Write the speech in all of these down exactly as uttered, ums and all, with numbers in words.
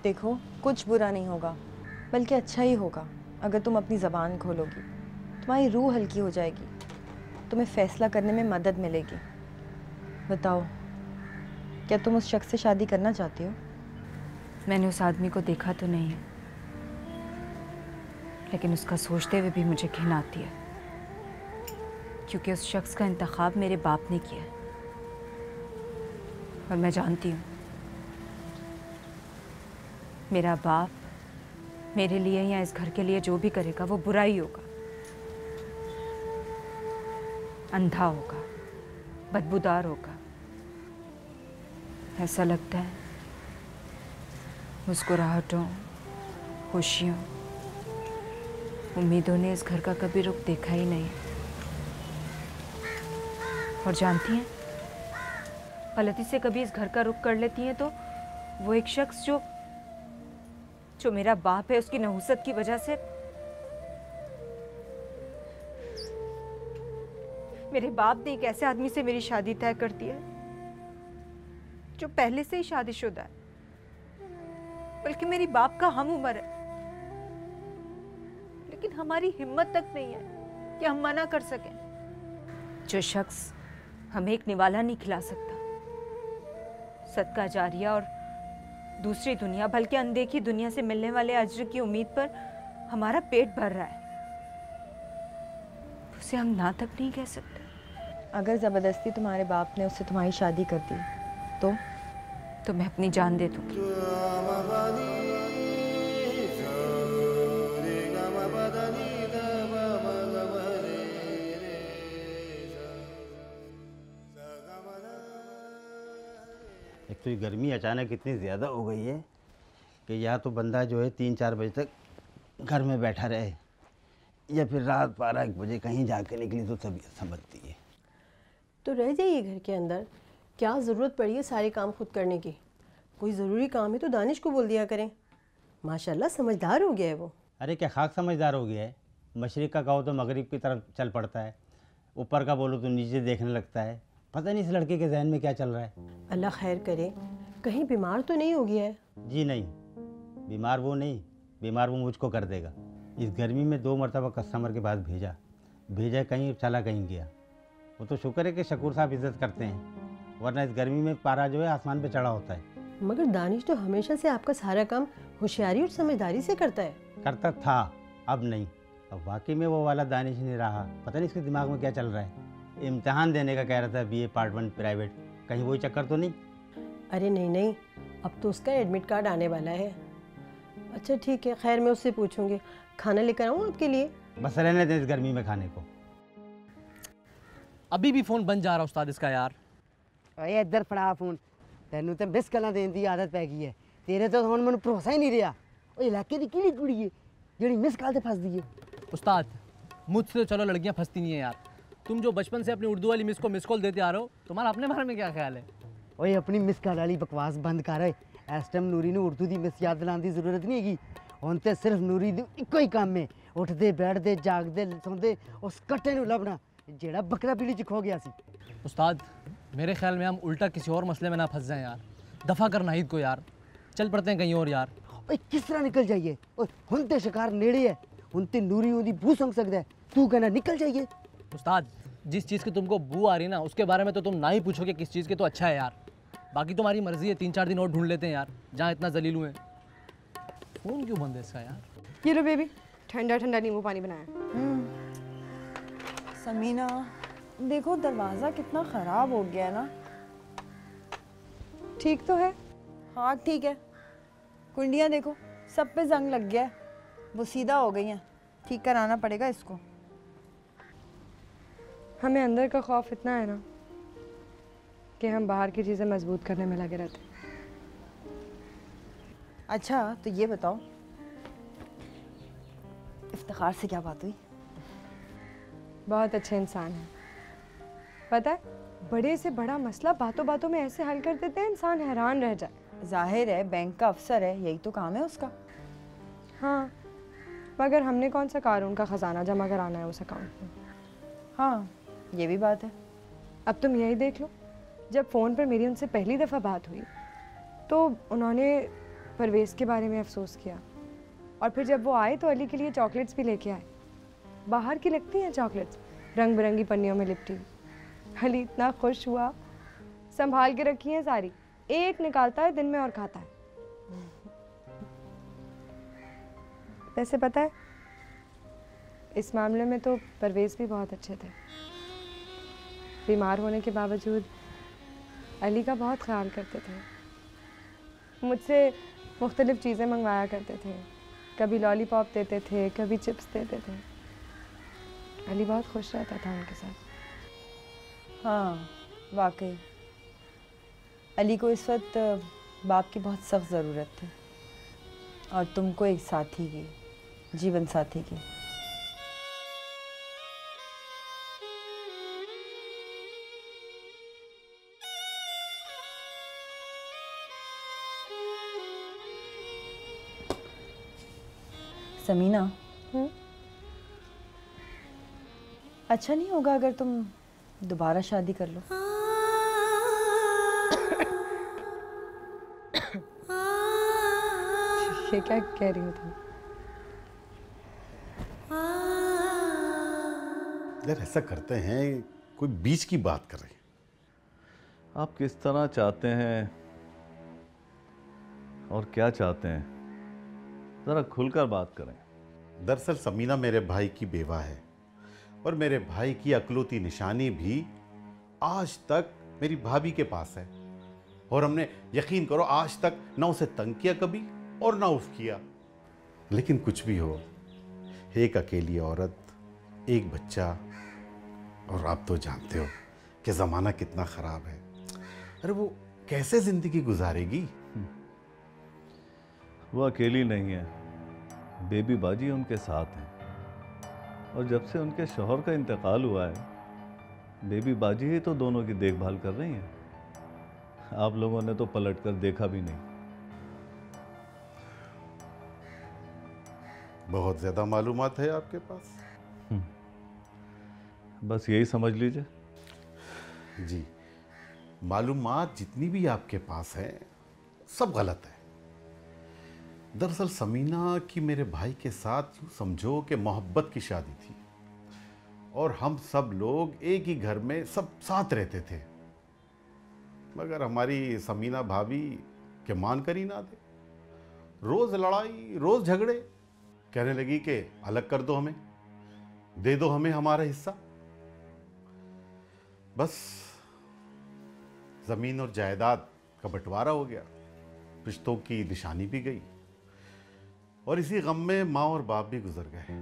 देखो, कुछ बुरा नहीं होगा, बल्कि अच्छा ही होगा। अगर तुम अपनी ज़बान खोलोगी, तुम्हारी रूह हल्की हो जाएगी, तुम्हें फ़ैसला करने में मदद मिलेगी। बताओ, क्या तुम उस शख्स से शादी करना चाहती हो? मैंने उस आदमी को देखा तो नहीं है, लेकिन उसका सोचते हुए भी मुझे घिन आती है, क्योंकि उस शख्स का इंतखाब मेरे बाप ने किया है। और मैं जानती हूँ मेरा बाप मेरे लिए या इस घर के लिए जो भी करेगा वो बुरा ही होगा, अंधा होगा, बदबूदार होगा। ऐसा लगता है मुस्कुराहटों, खुशियों, उम्मीदों ने इस घर का कभी रुख देखा ही नहीं। और जानती हैं, गलती से कभी इस घर का रुख कर लेती हैं तो वो एक शख्स जो जो मेरा बाप है, उसकी नहुसत की वजह से मेरे बाप ने एक ऐसे आदमी से मेरी शादी तय कर दी है जो पहले से ही शादीशुदा है, बल्कि मेरी बाप का हम उम्र है। लेकिन हमारी हिम्मत तक नहीं है कि हम मना कर सकें। जो शख्स हमें एक निवाला नहीं खिला सकता, सदका जारिया और दूसरी दुनिया, बल्कि अनदेखी दुनिया से मिलने वाले अज्र की उम्मीद पर हमारा पेट भर रहा है, उसे हम ना तक नहीं कह सकते। अगर ज़बरदस्ती तुम्हारे बाप ने उससे तुम्हारी शादी कर दी तो तो मैं अपनी जान दे दूंगी। एक तो ये गर्मी अचानक इतनी ज़्यादा हो गई है कि या तो बंदा जो है तीन चार बजे तक घर में बैठा रहे, या फिर रात बारह एक बजे कहीं जाके निकली तो तबीयत समझती है। तो रह जाइए घर के अंदर, क्या ज़रूरत पड़ी है सारे काम खुद करने की? कोई ज़रूरी काम है तो दानिश को बोल दिया करें। माशाल्लाह समझदार हो गया है वो। अरे क्या खाक समझदार हो गया है, मशरिक़ का कहो तो मगरिब की तरफ चल पड़ता है, ऊपर का बोलो तो नीचे देखने लगता है। पता नहीं इस लड़के के जहन में क्या चल रहा है। अल्लाह खैर करे, कहीं बीमार तो नहीं हो गया है? जी नहीं, बीमार वो नहीं, बीमार वो मुझको कर देगा। इस गर्मी में दो मरतबा कस्टमर के पास भेजा भेजा कहीं चला कहीं गया। वो तो शुक्र है कि शकूर साहब इज्जत करते हैं, वरना इस गर्मी में पारा जो है आसमान पे चढ़ा होता है। मगर दानिश तो हमेशा से आपका सारा काम होशियारी और समझदारी से करता है। करता था, अब नहीं। अब वाकई में वो वाला दानिश नहीं रहा। पता नहीं इसके दिमाग में क्या चल रहा है। इम्तिहान देने का कह रहा था, बीए पार्ट वन प्राइवेट, कहीं वही चक्कर तो नहीं? अरे नहीं नहीं, अब तो उसका एडमिट कार्ड आने वाला है। अच्छा ठीक है, खैर मैं उससे पूछूंगी। खाना लेकर आऊँ आपके लिए? बस रहने दें इस गर्मी में खाने को। अभी भी फोन बन जा रहा उस्ताद इसका यार। ओए इधर फड़ा फोन, तेनू तो मिस कॉल देने की आदत पै गई है। तेरे तो हुण मैनूं भरोसा ही नहीं रहा। ओए इलाके की किहड़ी कुड़ी है जिहड़ी मिस कॉल ते फसदी है? उस्ताद मुझसे तो चलो लड़कियां फंसती नहीं है यार, तुम जो बचपन से अपनी उर्दू वाली मिस को मिस कॉल देते आ रहे हो, तुम्हारा अपने बारे में क्या ख्याल है? ओए अपनी मिस कॉल वाली बकवास बंद कर। इस टाइम नूरी नूं उर्दू की मिस याद दिलाने की जरूरत नहीं हैगी। हुण ते सिर्फ नूरी दी इक्को ही काम है, उठते बैठते जागते सौंदे उस कट्टे नूं लभना जेड़ा बकरा पीली च खो गया सी। उस्ताद मेरे ख्याल में हम उल्टा किसी और मसले में ना फंस जाएं यार। दफ़ा कर नाहिद को यार, चल पड़ते हैं कहीं और यार। ओए किस तरह निकल जाइए? ओए हुण ते शिकार नेड़े है, हुण ते नूरी ओदी बू संग सकदा है, तू कहना निकल जाइए। उस्ताद जिस चीज़ की तुमको बू आ रही ना, उसके बारे में तो तुम ना ही पूछोगे किस चीज़ की, तो अच्छा है यार। बाकी तुम्हारी मर्जी है, तीन चार दिन और ढूंढ लेते हैं यार, जहाँ इतना जलील हुए। फ़ोन क्यों बंद है इसका यार? ये लो बेबी, ठंडा ठंडा नींबू पानी बनाया। समीना देखो, दरवाज़ा कितना ख़राब हो गया है ना। ठीक तो है? हाँ ठीक है। कुंडियाँ देखो, सब पे जंग लग गया है, वो सीधा हो गई हैं। ठीक कराना पड़ेगा इसको। हमें अंदर का खौफ इतना है ना कि हम बाहर की चीज़ें मजबूत करने में लगे रहते हैं। अच्छा तो ये बताओ, इफ्तिखार से क्या बात हुई? बहुत अच्छे इंसान हैं, पता है, बड़े से बड़ा मसला बातों बातों में ऐसे हल कर देते हैं इंसान हैरान रह जाए। जाहिर है बैंक का अफसर है, यही तो काम है उसका। हाँ, मगर हमने कौन सा कानून का ख़जाना जमा कराना है उस अकाउंट में। हाँ ये भी बात है। अब तुम यही देख लो, जब फ़ोन पर मेरी उनसे पहली दफ़ा बात हुई तो उन्होंने परवेज़ के बारे में अफसोस किया। और फिर जब वो आए तो अली के लिए चॉकलेट्स भी लेके आए। बाहर की लगती हैं चॉकलेट्स, रंग बिरंगी पन्नियों में लिपटी। अली इतना खुश हुआ, संभाल के रखी हैं सारी, एक निकालता है दिन में और खाता है। वैसे पता है, इस मामले में तो परवेज़ भी बहुत अच्छे थे। बीमार होने के बावजूद अली का बहुत ख्याल करते थे। मुझसे मुख्तलिफ़ चीज़ें मंगवाया करते थे, कभी लॉलीपॉप देते थे, कभी चिप्स देते थे। अली बहुत खुश रहता था उनके साथ। हाँ वाकई, अली को इस वक्त बाप की बहुत सख्त ज़रूरत थी, और तुमको एक साथी की, जीवन साथी की। समीना, हम्म? अच्छा नहीं होगा अगर तुम दोबारा शादी कर लो? ये क्या कह रही हो तुम? यार ऐसा करते हैं, कोई बीच की बात कर रहे हैं। आप किस तरह चाहते हैं और क्या चाहते हैं, ज़रा खुलकर बात करें। दरअसल समीना मेरे भाई की बेवा है, और मेरे भाई की अकलौती निशानी भी आज तक मेरी भाभी के पास है। और हमने, यकीन करो, आज तक ना उसे तंग किया कभी और ना उफ किया। लेकिन कुछ भी हो, एक अकेली औरत, एक बच्चा, और आप तो जानते हो कि ज़माना कितना ख़राब है। अरे वो कैसे ज़िंदगी गुजारेगी? वो अकेली नहीं है, बेबी बाजी उनके साथ है। और जब से उनके शौहर का इंतकाल हुआ है, बेबी बाजी ही तो दोनों की देखभाल कर रही हैं। आप लोगों ने तो पलट कर देखा भी नहीं। बहुत ज़्यादा मालूमात है आपके पास। बस यही समझ लीजिए। जी, मालूमात जितनी भी आपके पास है सब गलत है। दरअसल समीना की मेरे भाई के साथ यूँ समझो कि मोहब्बत की शादी थी, और हम सब लोग एक ही घर में सब साथ रहते थे। मगर हमारी समीना भाभी के मान कर ही ना दे, रोज़ लड़ाई, रोज़ झगड़े। कहने लगी कि अलग कर दो हमें, दे दो हमें हमारा हिस्सा। बस ज़मीन और जायदाद का बंटवारा हो गया, रिश्तों की निशानी भी गई, और इसी गम में माँ और बाप भी गुजर गए।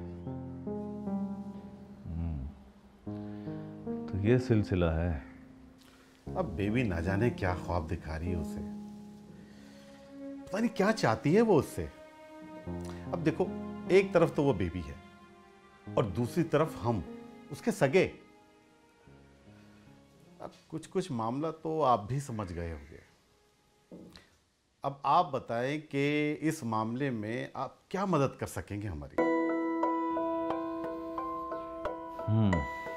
तो ये सिलसिला है। अब बेबी ना जाने क्या ख्वाब दिखा रही है उसे, पता नहीं क्या चाहती है वो उससे। अब देखो, एक तरफ तो वो बेबी है और दूसरी तरफ हम, उसके सगे। अब कुछ कुछ मामला तो आप भी समझ गए होंगे। अब आप बताएं कि इस मामले में आप क्या मदद कर सकेंगे हमारी? हम्म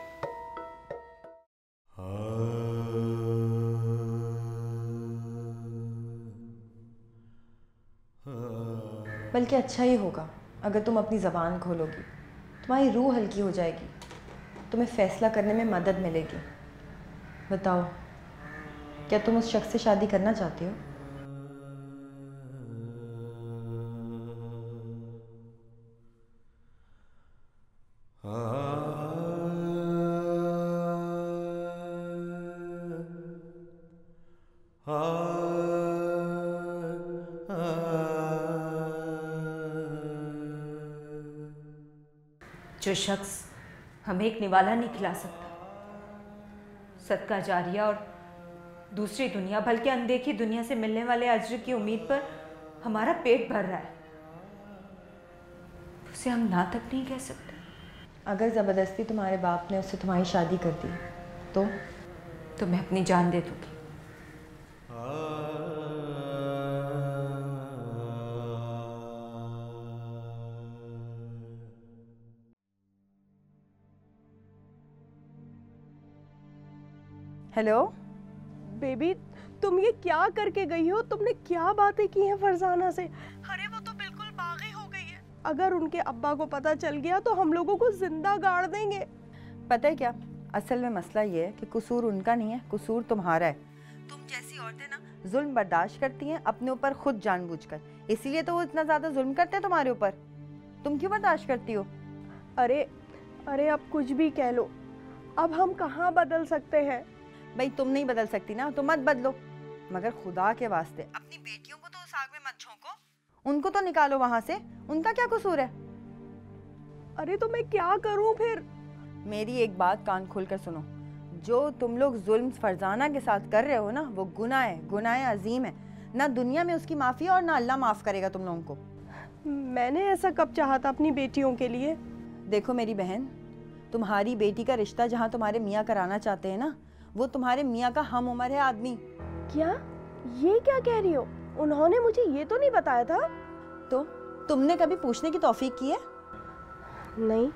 बल्कि अच्छा ही होगा अगर तुम अपनी ज़बान खोलोगी, तुम्हारी रूह हल्की हो जाएगी, तुम्हें फ़ैसला करने में मदद मिलेगी। बताओ, क्या तुम उस शख्स से शादी करना चाहती हो? जो शख्स हमें एक निवाला नहीं खिला सकता, सदका जारिया और दूसरी दुनिया, बल्कि अनदेखी दुनिया से मिलने वाले अज्र की उम्मीद पर हमारा पेट भर रहा है, उसे हम ना तक नहीं कह सकते। अगर ज़बरदस्ती तुम्हारे बाप ने उससे तुम्हारी शादी कर दी तो तो मैं अपनी जान दे दूंगी। हेलो बेबी, तुम ये क्या करके गई हो? तुमने क्या बातें की हैं फरजाना से? अरे वो तो बिल्कुल बागी हो गई है। अगर उनके अब्बा को पता चल गया तो हम लोगों को जिंदा गाड़ देंगे। पता है क्या, असल में मसला ये है कि कसूर उनका नहीं है, कसूर तुम्हारा है। तुम जैसी औरतें ना जुल्म बर्दाश्त करती हैं अपने ऊपर खुद जानबूझकर, इसीलिए तो वो इतना ज़्यादा जुल्म करते हैं तुम्हारे ऊपर। तुम क्यों बर्दाश्त करती हो? अरे अरे अब कुछ भी कह लो, अब हम कहाँ बदल सकते हैं? भाई तुम नहीं बदल सकती ना, तो मत बदलो, मगर खुदा के वास्ते अपनी बेटियों को तो उस आग में मत झोंको, उनको तो निकालो वहां से। उनका क्या कसूर है? अरे तो मैं क्या करूं फिर? मेरी एक बात कान खोलकर सुनो, जो तुम लोग जुल्म फरजाना के साथ कर रहे हो ना, वो गुनाह है, गुनाह अजीम है। ना दुनिया में उसकी माफ़ी और ना अल्लाह माफ़ करेगा तुम लोगों को। मैंने ऐसा कब चाहा था अपनी बेटियों के लिए? देखो मेरी बहन, तुम्हारी बेटी का रिश्ता जहाँ तुम्हारे मियाँ कराना चाहते हैं ना, वो तुम्हारे मियाँ का हम उम्र है आदमी। क्या? ये क्या कह रही हो? उन्होंने मुझे ये तो नहीं बताया था। तो तुमने कभी पूछने की तौफीक की है? नहीं।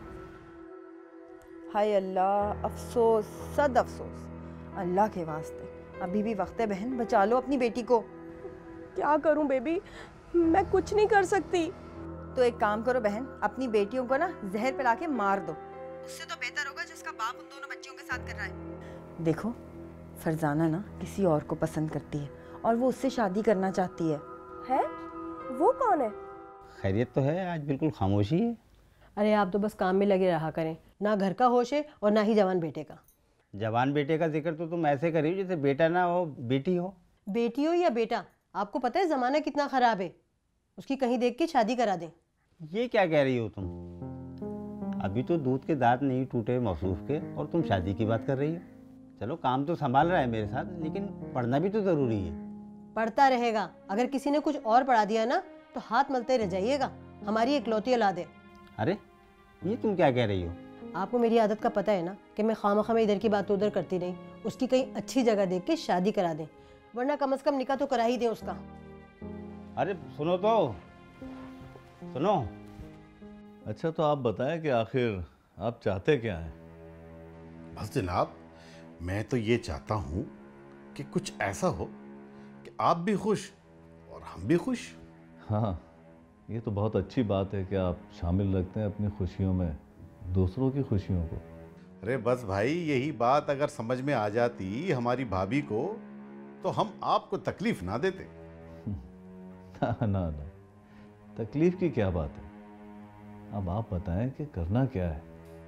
हाय अल्लाह, अफसोस, सद अफसोस। अल्लाह के वास्ते अभी भी वक्त है बहन, बचा लो अपनी बेटी को। क्या करूं बेबी, मैं कुछ नहीं कर सकती। तो एक काम करो बहन, अपनी बेटियों को ना जहर पिला के मार दो, उससे तो बेहतर होगा जिसका बाप उन दोनों बच्चियों के साथ कर रहा है। देखो फरजाना ना किसी और को पसंद करती है और वो उससे शादी करना चाहती है। है? वो कौन है? खैरियत तो है, आज बिल्कुल खामोशी है। अरे आप तो बस काम में लगे रहा करें, ना घर का होश है और ना ही जवान बेटे का। जवान बेटे का जिक्र तो तुम ऐसे करी हो जैसे बेटा ना हो बेटी हो। बेटी हो या बेटा, आपको पता है ज़माना कितना ख़राब है, उसकी कहीं देख के शादी करा दें। ये क्या कह रही हो तुम? अभी तो दूध के दांत नहीं टूटे मौसूफ के और तुम शादी की बात कर रही हो। चलो काम तो संभाल रहा है मेरे साथ, लेकिन पढ़ना भी तो ज़रूरी है। पढ़ता रहेगा, अगर किसी ने कुछ और पढ़ा दिया ना तो हाथ मलते रह जाइएगा। हमारी इकलौती औलाद है। अरे ये तुम क्या कह रही हो? आपको मेरी आदत का पता है ना कि मैं खामखा में इधर की बात उधर करती नहीं। उसकी कहीं अच्छी जगह देख के शादी करा दें, वरना कम से कम निकाह तो करा ही दें उसका। अरे सुनो तो, सुनो। अच्छा तो आप बताएं कि आखिर आप चाहते क्या हैं? बस जनाब, मैं तो ये चाहता हूँ कि कुछ ऐसा हो कि आप भी खुश और हम भी खुश। हाँ, ये तो बहुत अच्छी बात है कि आप शामिल रखते हैं अपनी खुशियों में दूसरों की खुशियों को। अरे बस भाई, यही बात अगर समझ में आ जाती हमारी भाभी को तो हम आपको तकलीफ ना देते। ना ना ना, तकलीफ की क्या बात है। अब आप बताएं कि करना क्या है।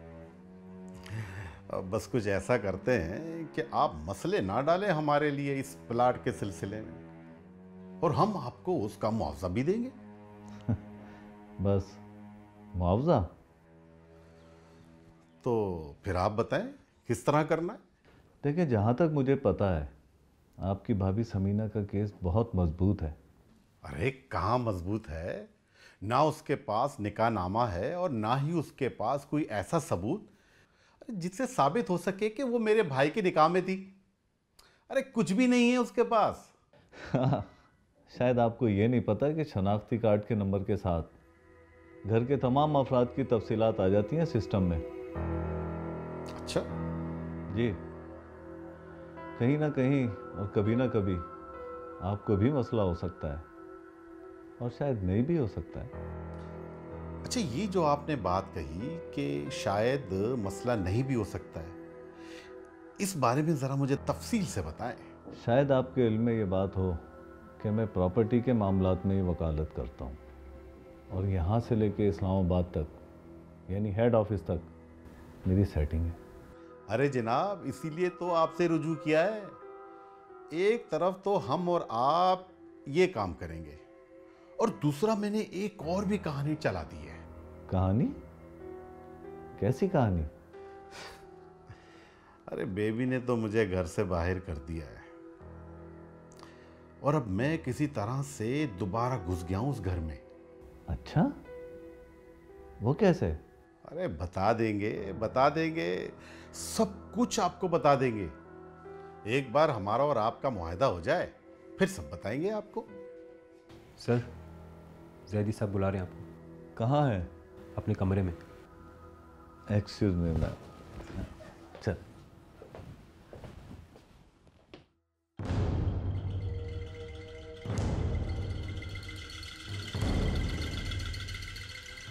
अब बस कुछ ऐसा करते हैं कि आप मसले ना डालें हमारे लिए इस प्लाट के सिलसिले में, और हम आपको उसका मुआवजा भी देंगे। बस मुआवजा? तो फिर आप बताएं किस तरह करना है। देखिए, जहाँ तक मुझे पता है आपकी भाभी समीना का केस बहुत मजबूत है। अरे कहाँ मजबूत है, ना उसके पास निकाहनामा है और ना ही उसके पास कोई ऐसा सबूत जिससे साबित हो सके कि वो मेरे भाई के निकाह में थी। अरे कुछ भी नहीं है उसके पास। शायद आपको ये नहीं पता कि शनाख्ती कार्ड के नंबर के साथ घर के तमाम अफराद की तफसीलात आ जाती हैं सिस्टम में। अच्छा जी, कहीं ना कहीं और कभी ना कभी आपको भी मसला हो सकता है और शायद नहीं भी हो सकता है। अच्छा, ये जो आपने बात कही कि शायद मसला नहीं भी हो सकता है, इस बारे में ज़रा मुझे तफसील से बताएं। शायद आपके इल्म में ये बात हो कि मैं प्रॉपर्टी के मामलात में ही वकालत करता हूँ और यहाँ से लेके इस्लामाबाद तक यानी हेड ऑफिस तक मेरी सेटिंग है। अरे जनाब, इसीलिए तो आपसे रुजू किया है। एक तरफ तो हम और आप ये काम करेंगे और दूसरा मैंने एक और भी कहानी चला दी है। कहानी? कैसी कहानी? अरे बेबी ने तो मुझे घर से बाहर कर दिया है और अब मैं किसी तरह से दोबारा घुस गया हूं उस घर में। अच्छा, वो कैसे? अरे बता देंगे बता देंगे, सब कुछ आपको बता देंगे। एक बार हमारा और आपका मुआहदा हो जाए फिर सब बताएंगे आपको। सर, जैदी साहब बुला रहे हैं आपको। कहाँ है? अपने कमरे में। Excuse me ma'am. चल।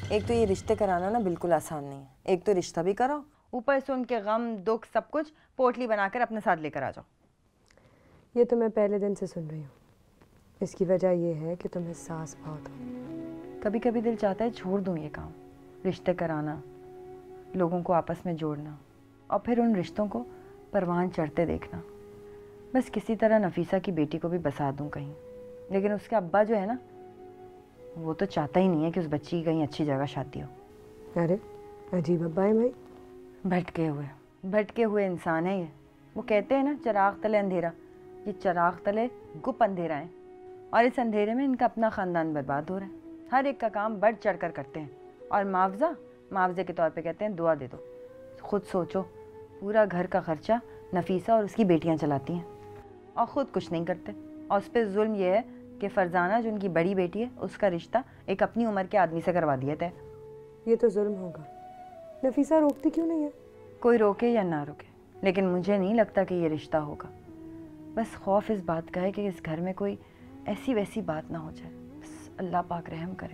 एक तो ये रिश्ते कराना ना बिल्कुल आसान नहीं है। एक तो रिश्ता भी कराओ, ऊपर से उनके गम दुख सब कुछ पोटली बनाकर अपने साथ लेकर आ जाओ। ये तो मैं पहले दिन से सुन रही हूँ। इसकी वजह ये है कि तुम्हें सास बहुत हो। कभी कभी दिल चाहता है छोड़ दूँ ये काम, रिश्ते कराना, लोगों को आपस में जोड़ना और फिर उन रिश्तों को परवान चढ़ते देखना। बस किसी तरह नफीसा की बेटी को भी बसा दूँ कहीं। लेकिन उसके अब्बा जो है ना, वो तो चाहता ही नहीं है कि उस बच्ची की कहीं अच्छी जगह शादी हो। अरे अजीब अब्बा है भाई। भटके हुए भटके हुए इंसान है ये। वो कहते हैं ना चिराग तले अंधेरा, ये चिराग तले गुप अंधेरा है और इस अंधेरे में इनका अपना ख़ानदान बर्बाद हो रहा है। हर एक का काम बढ़ चढ़ कर करते हैं और मुआवजा मुआवजे के तौर पे कहते हैं दुआ दे दो। खुद सोचो, पूरा घर का खर्चा नफीसा और उसकी बेटियां चलाती हैं और ख़ुद कुछ नहीं करते। और उस पर जुल्म यह है कि फरजाना जो उनकी बड़ी बेटी है उसका रिश्ता एक अपनी उम्र के आदमी से करवा दिया तय। ये तो जुल्म होगा। नफीसा रोकती क्यों नहीं है? कोई रोके या ना रोके, लेकिन मुझे नहीं लगता कि ये रिश्ता होगा। बस खौफ इस बात का है कि इस घर में कोई ऐसी वैसी बात ना हो जाए। बस अल्लाह पाक रहम करे।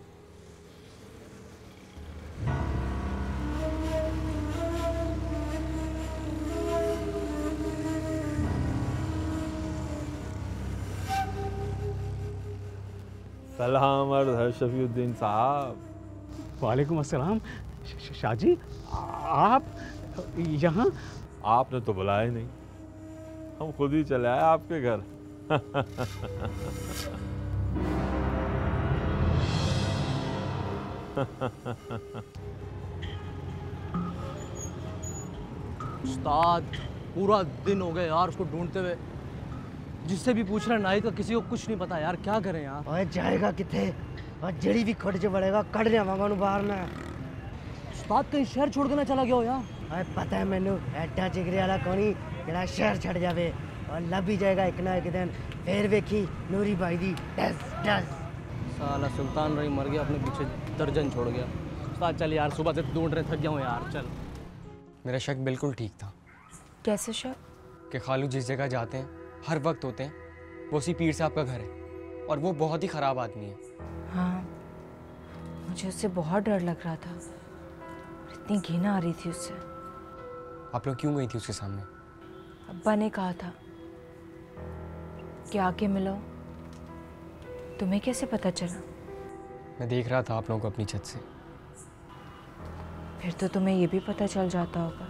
सलाम अर्ज़ शफीउद्दीन साहब। वालेकुम अस्सलाम। शाहजी आप यहाँ? आपने तो बुलाया ही नहीं, हम खुद ही चले आए आपके घर। उस्ताद पूरा दिन हो गया यार उसको ढूंढते हुए। जिससे भी पूछ रहे नाई का किसी को कुछ नहीं पता यार, क्या करें यार। ओए जाएगा किथे और जड़ी भी खड़ जो बड़ेगा कड़ लियावांगा नु बाहर में। उस्ताद कहीं शहर छोड़ के ना चला गया हो यार? ओए पता है मैनू एडा जिगरे वाला कोनी जेड़ा शहर छड़ जावे और लभ ही जाएगा एक ना एक दिन। फिर वेखी नूरी भाई दी डस डस। साला सुल्तान रही मर गया, अपने पीछे दर्जन छोड़ गया। उस्ताद चल यार, सुबह से ढूंढ रहे, थक गया हूँ यार, चल। मेरा शक बिल्कुल ठीक था। कैसे शक? कि खालू जिस जगह जाते हैं हर वक्त होते हैं वो उसी पीर साहब का घर है और वो बहुत ही ख़राब आदमी है। हाँ, मुझे उससे बहुत डर लग रहा था, इतनी घिन आ रही थी उससे। आप लोग क्यों गई थी उसके सामने? अब्बा ने कहा था कि आके मिलो। तुम्हें कैसे पता चला? मैं देख रहा था आप लोगों को अपनी छत से। फिर तो तुम्हें ये भी पता चल जाता होगा।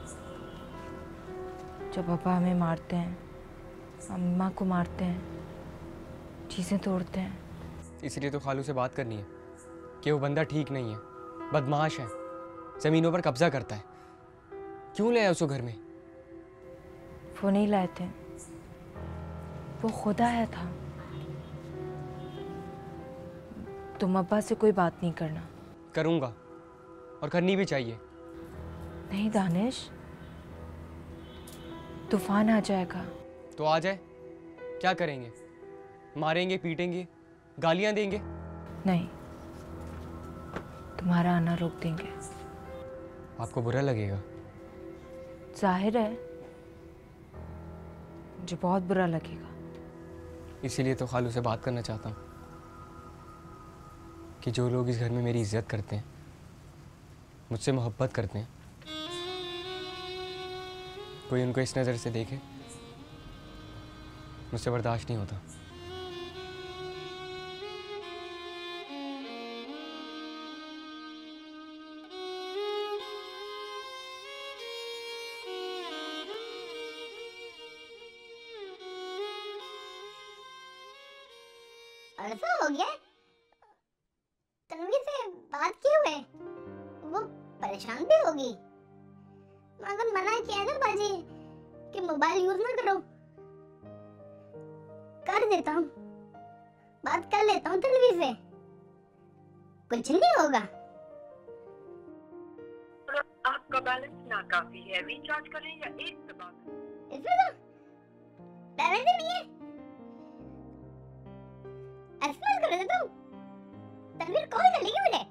जब अब्बा हमें मारते हैं, अम्मा को मारते हैं, चीज़ें तोड़ते हैं। इसलिए तो खालू से बात करनी है कि वो बंदा ठीक नहीं है, बदमाश है, ज़मीनों पर कब्जा करता है। क्यों ले आए उसको घर में? वो नहीं लाए थे, वो खुद आया था। तुम अब्बा से कोई बात नहीं करना। करूँगा और करनी भी चाहिए। नहीं दानिश, तूफान आ जाएगा। तो आ जाए, क्या करेंगे? मारेंगे, पीटेंगे, गालियां देंगे? नहीं, तुम्हारा आना रोक देंगे। आपको बुरा लगेगा? जाहिर है मुझे बहुत बुरा लगेगा। इसीलिए तो खालू से बात करना चाहता हूँ कि जो लोग इस घर में मेरी इज्जत करते हैं, मुझसे मोहब्बत करते हैं, कोई उनको इस नज़र से देखे, मुझसे बर्दाश्त नहीं होता। अरसा हो गया तनवीर से बात किए हुए, वो परेशान भी होगी। मगर मना किया ना बाजी कि मोबाइल यूज ना करो। कर देता हूँ, बात कर लेता हूँ तनवीर से, कुछ नहीं होगा। आपका बैलेंस नाकाफी है, रिचार्ज करें या एक दबा इसमें तो बैलेंस ही नहीं है। एसएमएस कर देता हूँ, तनवीर कॉल कर लेगी मुझे।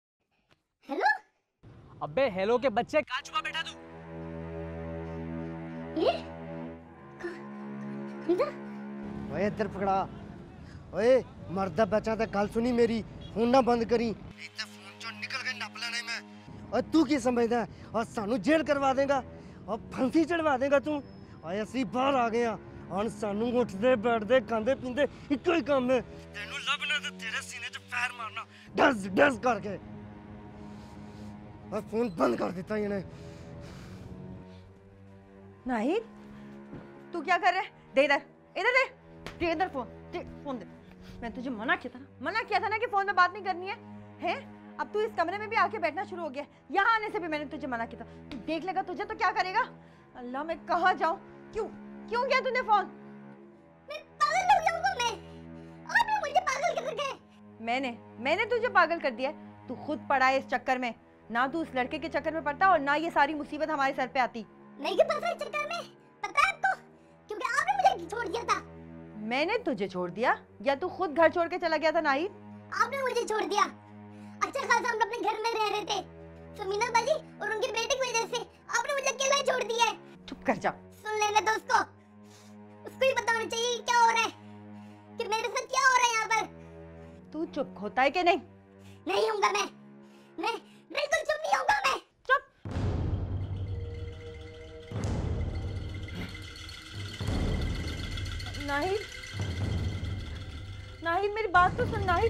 अबे हेलो के बच्चे, कहाँ छुपा बैठा तू? ओए इधर पकड़ा। ओए मर्दा बचा ते गल सुनी मेरी, फोन ना बंद करी। इते फोन चो निकल के नप लेने मैं। और तू की समझदा है? और सानू जेल करवा देगा और फांसी चढ़वा देगा तू। ओए असि बाहर आ गए हन, सानू उठदे बैठदे खांदे पींदे इक्को ही काम है। तेनू लभना ते तेरे सीने च पैर मारना डस डस करके। और फोन बंद कर देता इन्हें। नाहिद, तू क्या कर रहा है? दे इधर, इधर दे, दे इधर फोन, दे फोन दे। मैं तुझे मना किया था ना, मना किया था ना कि फोन में बात नहीं करनी है, हैं? अब तू इस कमरे में भी आके बैठना शुरू हो गया। यहाँ आने से भी मैंने तुझे मना किया था। तू देख लेगा तुझे तो क्या करेगा? अल्लाह, मैं कहाँ जाऊँ? क्यों क्यों किया तूने फोन? मैं पागल हो जाऊंगा मैं। आपने मुझे पागल कर रखा है। मैंने मैंने तुझे पागल कर दिया है। तू खुद पड़ा है इस चक्कर में। ना तू उस लड़के के चक्कर में पड़ता और ना ये सारी मुसीबत हमारे सर पे आती। नहीं के पता है चक्कर में, पता है आपको? क्योंकि आपने मुझे छोड़ दिया था। मैंने तुझे छोड़ दिया या तू खुद घर छोड़ के चला गया था नाहिद? आपने मुझे छोड़ दिया। अच्छा खासा हम अपने घर में रह रहे थे, समीना बाजी और उनके बेटे की वजह से आपने मुझे अकेला छोड़ दिया है। चुप कर जा। सुन लेना दोस्त को, उसको ही बताना चाहिए क्या हो रहा है, कि मेरे साथ क्या हो रहा है यहाँ पर। तू चुप होता है कि नहीं? नहीं होऊंगा मैं, मैं बिल्कुल चुप नहीं होऊंगा मैं। चुप। नाहिद, नाहिद मेरी बात तो सुन। नाहिद,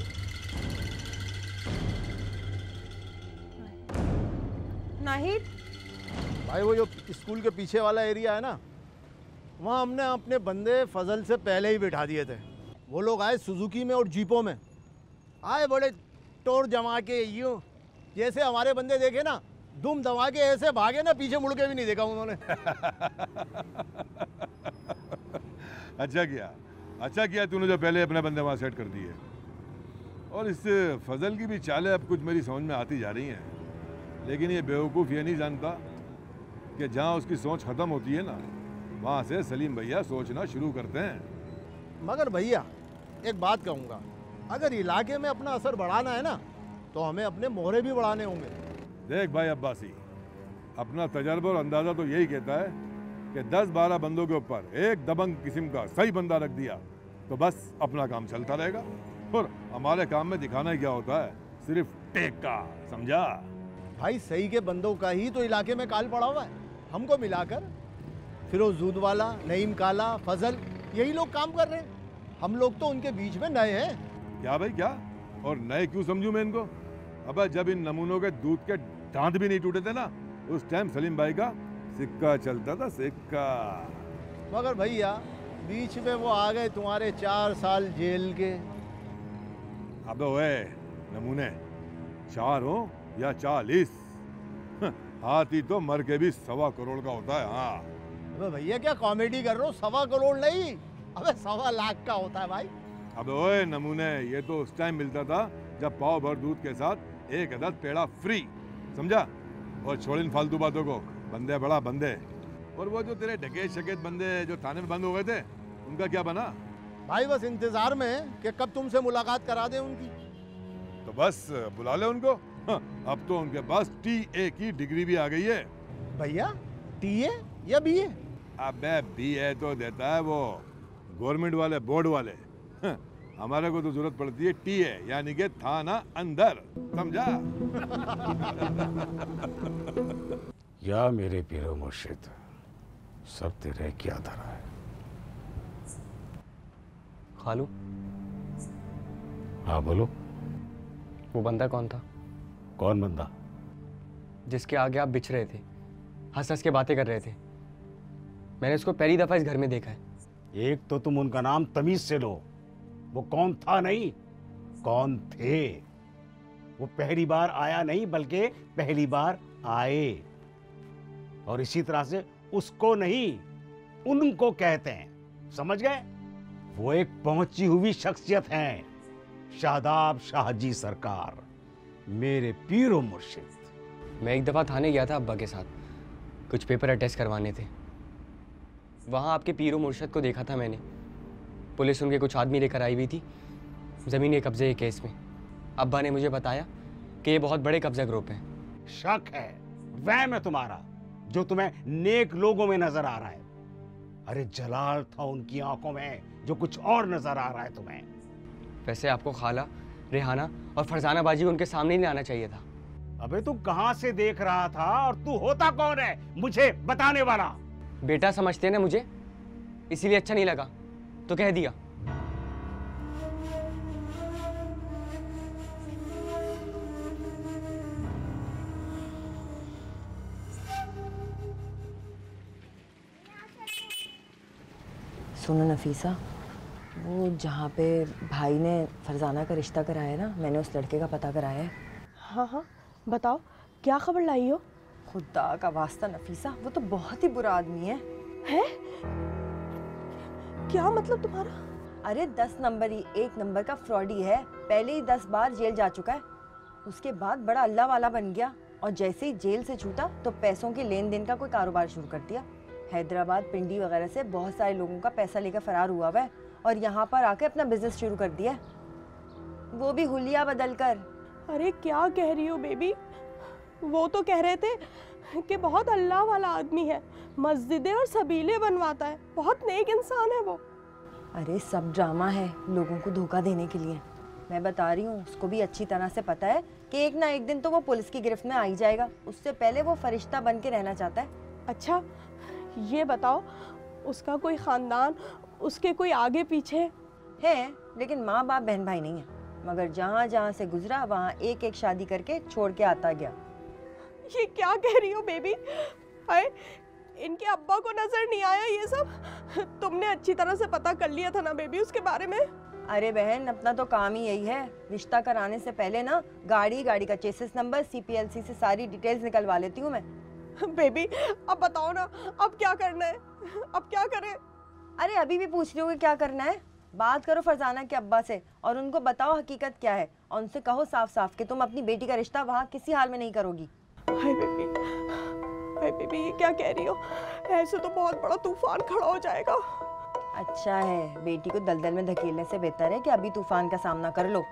नाहिद भाई वो जो स्कूल के पीछे वाला एरिया है ना, वहाँ हमने अपने बंदे फजल से पहले ही बिठा दिए थे। वो लोग आए सुजुकी में और जीपों में आए, बड़े टोर जमा के यूँ, जैसे हमारे बंदे देखे ना दुम दबा के ऐसे भागे ना, पीछे मुड़ के भी नहीं देखा उन्होंने। अच्छा किया, अच्छा किया तूने जो पहले अपने बंदे वहाँ सेट कर दिए। और इस फजल की भी चालें अब कुछ मेरी समझ में आती जा रही हैं। लेकिन ये बेवकूफ़ ये नहीं जानता कि जहाँ उसकी सोच ख़त्म होती है ना, वहाँ से सलीम भैया सोचना शुरू करते हैं। मगर भैया एक बात कहूँगा, अगर इलाके में अपना असर बढ़ाना है ना, तो हमें अपने मोहरे भी बढ़ाने होंगे। देख भाई अब्बासी, अपना तजर्बा और अंदाज़ा तो यही कहता है कि दस बारह बंदों के ऊपर एक दबंग किस्म का सही बंदा रख दिया तो बस अपना काम चलता रहेगा। और हमारे काम में दिखाना ही क्या होता है, सिर्फ टेका, समझा? भाई सही के बंदों का ही तो इलाके में काल पड़ा हुआ है। हमको मिलाकर फिरोज दूध वाला, नईम काला, फजल, यही लोग काम कर रहे हैं। हम लोग तो उनके बीच में नए हैं। क्या भाई क्या? और नए क्यों समझूं मैं इनको? अबे जब इन नमूनों के दूध के दांत भी नहीं टूटे थे ना, उस टाइम सलीम भाई का सिक्का चलता था, सिक्का। मगर भैया बीच में वो आ गए तुम्हारे चार साल जेल के। अबे ओए नमूने, चार हो या चालीस, हाथी तो मर के भी सवा करोड़ का होता है। हाँ अबे भैया क्या कॉमेडी कर रहे हो? सवा करोड़ नहीं, अबे सवा लाख का होता है भाई। अबे ओए नमूने, ये तो उस टाइम मिलता था जब पाव भर दूध के साथ एक अदद पेड़ा फ्री, समझा? और छोड़ इन फालतू बातों को, बंदे बड़ा बंदे। और वो जो तेरे डकैत शकेत बंदे जो थाने में बंद हो गए थे, उनका क्या बना? भाई बस इंतजार में है कि कब तुमसे मुलाकात करा दें उनकी। तो बस बुला ले उनको। हाँ, अब तो उनके पास टी ए की डिग्री भी आ गई है। भैया टी ए या बी ए? अबे बी ए तो देता है वो गवर्नमेंट वाले, बोर्ड वाले। हाँ, हमारे को तो जरूरत पड़ती है टी ए, यानी कि थाना अंदर, समझा? या मेरे पीरो मुर्शिद, सब तेरे क्या धरा है। खालू। हाँ बोलो। वो बंदा कौन था? कौन बंदा? जिसके आगे आप बिछ रहे थे, हंस हंस के बातें कर रहे थे। मैंने उसको पहली दफा इस घर में देखा है। एक तो तुम उनका नाम तमीज से लो। वो कौन था नहीं, कौन थे। वो पहली बार आया नहीं, बल्कि पहली बार आए। और इसी तरह से उसको नहीं, उनको कहते हैं, समझ गए? वो एक पहुंची हुई शख्सियत हैं, शादाब शाहजी सरकार, मेरे पीरो मुर्शिद। मैं एक दफ़ा थाने गया था अब्बा के साथ, कुछ पेपर अटेस्ट करवाने थे। वहाँ आपके पीरो मुर्शिद को देखा था मैंने। पुलिस उनके कुछ आदमी लेकर आई हुई थी ज़मीन कब्जे के केस में। अब्बा ने मुझे बताया कि ये बहुत बड़े कब्जा ग्रुप हैं। शक है, वहम है तुम्हारा, जो तुम्हें नेक लोगों में नजर आ रहा है। अरे जलाल था उनकी आंखों में, जो कुछ और नजर आ रहा है तुम्हें। वैसे आपको खाला, रेहाना और फरजाना बाजी को उनके सामने नहीं लाना चाहिए था। अबे तू कहां से देख रहा था और तू होता कौन है मुझे बताने वाला? बेटा समझते हैं ना मुझे, इसीलिए अच्छा नहीं लगा तो कह दिया। सुनो नफीसा, वो जहाँ पे भाई ने फरजाना का रिश्ता कराया है ना, मैंने उस लड़के का पता कराया है। हाँ हाँ बताओ, क्या खबर लाई हो? खुदा का वास्ता नफीसा, वो तो बहुत ही बुरा आदमी है। हैं? क्या मतलब तुम्हारा? अरे दस नंबर ही एक नंबर का फ्रॉडी है। पहले ही दस बार जेल जा चुका है, उसके बाद बड़ा अल्लाह वाला बन गया और जैसे ही जेल से छूटा तो पैसों के लेन देन का कोई कारोबार शुरू कर दिया। हैदराबाद, पिंडी वगैरह से बहुत सारे लोगों का पैसा लेकर फरार हुआ हुआ है और यहाँ पर आके अपना बिजनेस शुरू कर दिया, वो भी हुलिया बदल कर। अरे क्या कह रही हो बेबी? वो तो कह रहे थे कि बहुत अल्लाह वाला आदमी है, मस्जिदें और सबीले बनवाता है, बहुत नेक इंसान है वो। अरे सब ड्रामा है लोगों को धोखा देने के लिए। मैं बता रही हूँ, उसको भी अच्छी तरह से पता है कि एक ना एक दिन तो वो पुलिस की गिरफ्त में आ ही जाएगा। उससे पहले वो फरिश्ता बन के रहना चाहता है। अच्छा ये बताओ, उसका कोई खानदान, उसके कोई आगे पीछे है? लेकिन माँ बाप बहन भाई नहीं है, मगर जहाँ जहाँ से गुजरा वहाँ एक एक शादी करके छोड़ के आता गया। ये क्या कह रही हो बेबी? अरे इनके अब्बा को नजर नहीं आया ये सब? तुमने अच्छी तरह से पता कर लिया था ना बेबी उसके बारे में? अरे बहन, अपना तो काम ही यही है। रिश्ता कराने से पहले ना गाड़ी गाड़ी का चेसिस नंबर, सीपीएलसी से सारी डिटेल्स निकलवा लेती हूँ मैं। बेबी अब बताओ ना, अब क्या करना है? अब क्या करें? अरे अभी भी पूछ रही हो कि क्या करना है? बात करो फरजाना के अब्बा से और उनको बताओ हकीकत क्या है और उनसे कहो साफ साफ कि तुम अपनी बेटी का रिश्ता वहाँ किसी हाल में नहीं करोगी। हाय बेबी, हाय बेबी, ये क्या कह रही हो? ऐसे तो बहुत बड़ा तूफान खड़ा हो जाएगा। अच्छा है, बेटी को दलदल में धकेलने से बेहतर है कि अभी तूफान का सामना कर लो।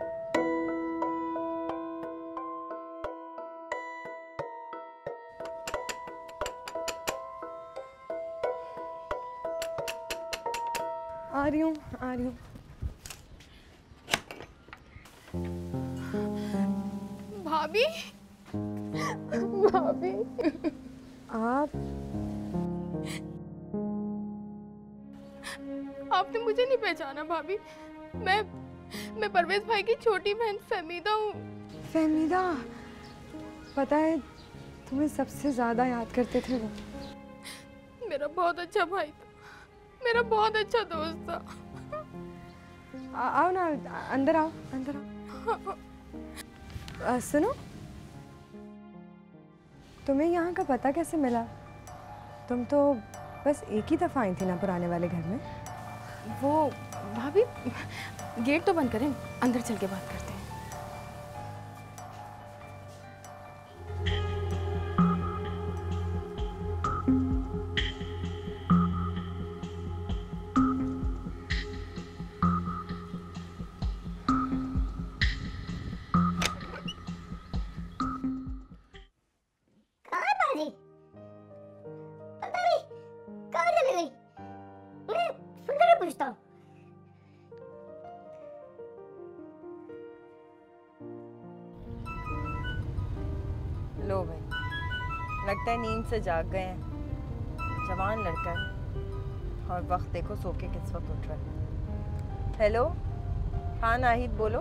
आ रही हूँ आ रही हूँ। भाभी भाभी आप आपने मुझे नहीं पहचाना भाभी? मैं मैं परवेज भाई की छोटी बहन फहमीदा हूँ। फहमीदा, पता है तुम्हें सबसे ज्यादा याद करते थे वो। मेरा बहुत अच्छा भाई था, मेरा बहुत अच्छा दोस्त था। आ, आओ ना, अंदर आओ अंदर आओ। आ, सुनो, तुम्हें यहाँ का पता कैसे मिला? तुम तो बस एक ही दफ़ा आई थी ना पुराने वाले घर में। वो भाभी गेट तो बंद करें, अंदर चल के बात करते हैं। लो भाई, लगता है नींद से जाग गए हैं। जवान लड़का है और वक्त देखो सो के किस वक्त उठ रहा है। हेलो, हाँ नाहिद बोलो।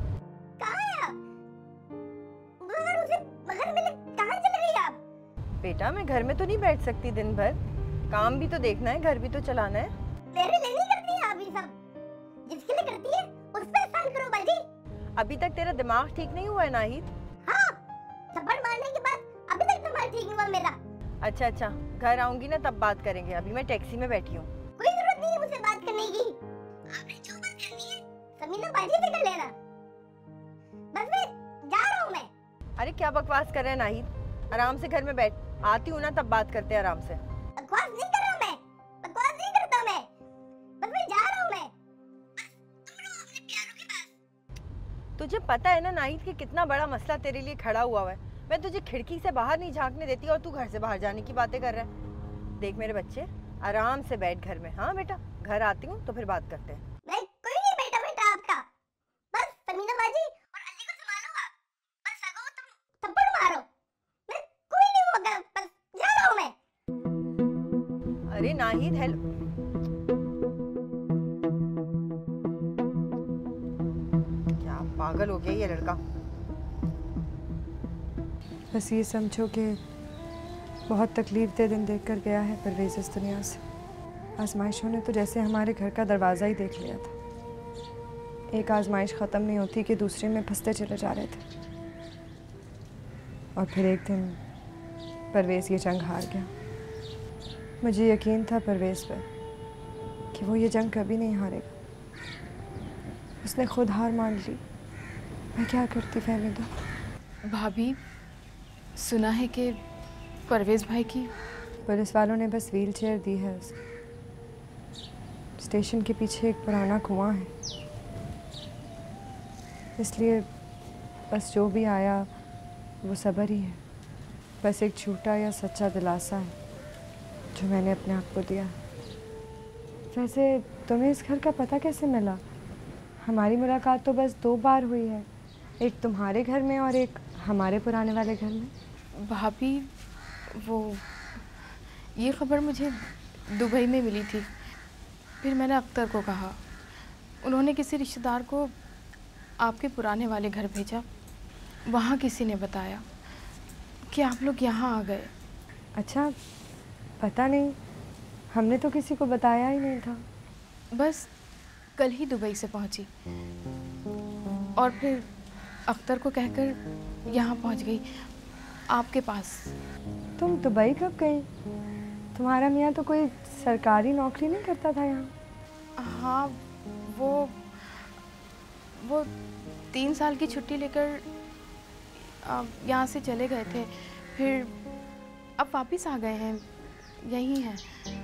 बेटा मैं घर में तो नहीं बैठ सकती दिन भर, काम भी तो देखना है, घर भी तो चलाना है। मेरे लिए नहीं करती है आप ये सब, जिसके लिए करती है उस पर एहसान करो बाजी। अभी तक तेरा दिमाग ठीक नहीं हुआ है नाहिद? हाँ, थप्पड़ मारने के बाद अभी तक दिमाग ठीक नहीं हुआ मेरा। अच्छा अच्छा, घर आऊंगी ना तब बात करेंगे, अभी मैं टैक्सी में बैठी हूँ। कोई जरूरत नहीं है मुझसे बात करने की, आपने जो बात करनी है समीना बाजी से कर लेना। बस मैं जा रहा हूँ मैं। अरे क्या बकवास कर रहे हैं नाहिद? आराम से घर में बैठ, आती हूँ ना तब बात करते हैं आराम से। बकवास नहीं कर रहा मैं, बकवास नहीं करता मैं, बस मैं जा रहा हूँ मैं। तुम लोग अपने प्यारों के पास। तुझे पता है ना नाहिद कि कितना बड़ा मसला तेरे लिए खड़ा हुआ है। मैं तुझे खिड़की से बाहर नहीं झांकने देती और तू घर से बाहर जाने की बातें कर रहा है। देख मेरे बच्चे, आराम से बैठ घर में। हाँ बेटा, घर आती हूँ तो फिर बात करते हैं। मैं कोई नहीं बेटा बेटा आपका, बस समीना बाजी और अली को संभालो आप, बस सगो तुम थप्पड़ मारो, मैं कोई नहीं होगा, बस जा रहा हूँ मैं। अरे नाहिद, हेलो। क्या पागल हो गया ये लड़का। बस ये समझो कि बहुत तकलीफ दे दिन देख कर गया है परवेज़ इस दुनिया से। आजमाइशों ने तो जैसे हमारे घर का दरवाज़ा ही देख लिया था। एक आजमाइश ख़त्म नहीं होती कि दूसरे में फंसते चले जा रहे थे। और फिर एक दिन परवेज़ ये जंग हार गया। मुझे यकीन था परवेज़ पर कि वो ये जंग कभी नहीं हारेगा। उसने खुद हार मान ली। मैं क्या करती फहमीदा? भाभी, सुना है कि परवेज़ भाई की पुलिस वालों ने बस व्हील चेयर दी है उसे। स्टेशन के पीछे एक पुराना कुआं है, इसलिए बस जो भी आया वो सब्र ही है। बस एक झूठा या सच्चा दिलासा है जो मैंने अपने आप को दिया। वैसे तुम्हें इस घर का पता कैसे मिला? हमारी मुलाकात तो बस दो बार हुई है, एक तुम्हारे घर में और एक हमारे पुराने वाले घर में। भाभी, वो ये खबर मुझे दुबई में मिली थी। फिर मैंने अख्तर को कहा, उन्होंने किसी रिश्तेदार को आपके पुराने वाले घर भेजा। वहाँ किसी ने बताया कि आप लोग यहाँ आ गए। अच्छा, पता नहीं, हमने तो किसी को बताया ही नहीं था। बस कल ही दुबई से पहुँची और फिर अख्तर को कहकर यहाँ पहुँच गई आपके पास। तुम दुबई कब गई? तुम्हारा मियाँ तो कोई सरकारी नौकरी नहीं करता था यहाँ? हाँ, वो वो तीन साल की छुट्टी लेकर यहाँ से चले गए थे, फिर अब वापस आ गए हैं, यहीं हैं।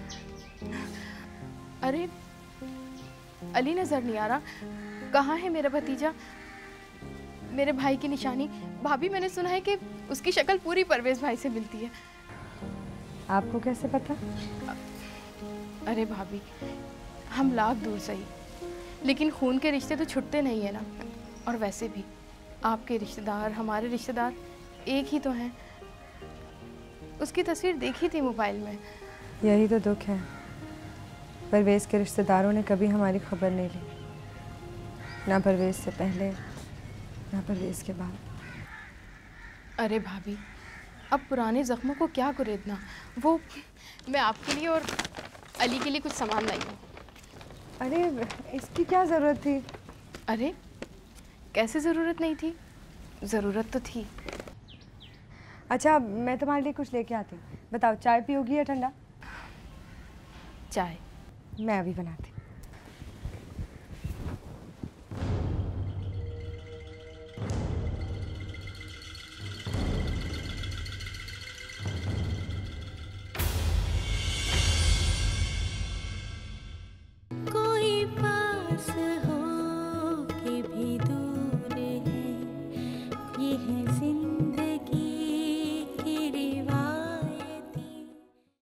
अरे अली नज़र नहीं आ रहा, कहाँ है मेरा भतीजा, मेरे भाई की निशानी? भाभी, मैंने सुना है कि उसकी शक्ल पूरी परवेज़ भाई से मिलती है। आपको कैसे पता? अरे भाभी, हम लाख दूर सही, लेकिन खून के रिश्ते तो छुटते नहीं है ना। और वैसे भी आपके रिश्तेदार हमारे रिश्तेदार एक ही तो हैं। उसकी तस्वीर देखी थी मोबाइल में। यही तो दुख है, परवेज़ के रिश्तेदारों ने कभी हमारी खबर नहीं ली, ना परवेज़ से पहले ना परवेज़ के बाद। अरे भाभी, अब पुराने ज़ख्मों को क्या कुरेदना। वो मैं आपके लिए और अली के लिए कुछ सामान लाई हूँ। अरे इसकी क्या ज़रूरत थी? अरे कैसे ज़रूरत नहीं थी? ज़रूरत तो थी। अच्छा, मैं तुम्हारे लिए कुछ लेके आती हूँ। बताओ, चाय पियोगी या ठंडा? चाय। मैं अभी बनाती।